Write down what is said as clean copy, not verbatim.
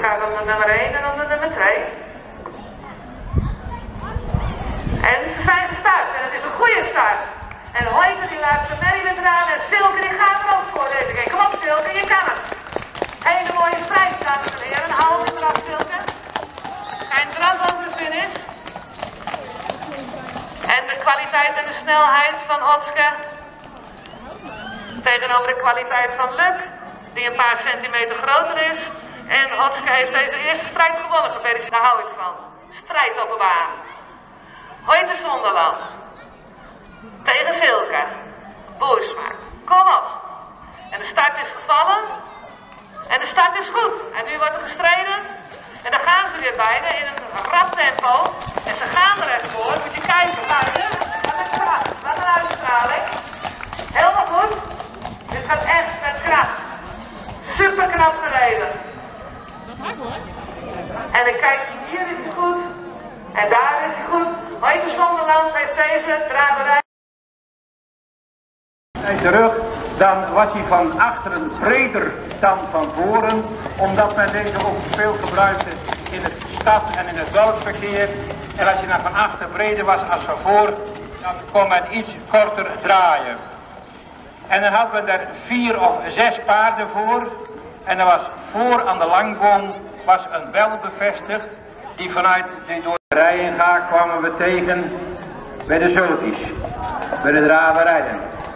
gaat om de nummer 1 en om de nummer 2. En ze zijn gestart en het is een goede start. En Hoijter die laat zijn merrie weer eraan en Silke die gaat er ook voor deze keer. Kom op Silke, je kan het. Hele mooie strijd, dames en heren. Hou hem eraf Silke. En eraf over de finish. En de kwaliteit en de snelheid van Hotske tegenover de kwaliteit van Luc, die een paar centimeter groter is. En Hotske heeft deze eerste strijd gewonnen. Gefeliciteerd, daar hou ik van. Strijd op de baan. Hoijter Zonderland tegen Silke Boersma. Kom op. En de start is gevallen. En de start is goed. En nu wordt er gestreden. En dan gaan ze weer beide in een rap tempo. En ze gaan er echt voor. Moet je kijken, buiten. Wat een kracht. Wat een uitstraling. Helemaal goed. Dit gaat echt met kracht. Super knap gereden. En dan kijk je, hier is hij goed. En daar is hij goed. Hoijter Zonderland heeft deze draverij. Terug, dan was hij van achteren breder dan van voren, omdat men deze ook veel gebruikte in het stad- en in het dorpsverkeer. En als je dan van achter breder was als van voor, dan kon men iets korter draaien. En dan hadden we er 4 of 6 paarden voor. En er was voor aan de langboom was een bel bevestigd, die vanuit de door de rijen kwamen we tegen bij de Zulties, bij de draverijen.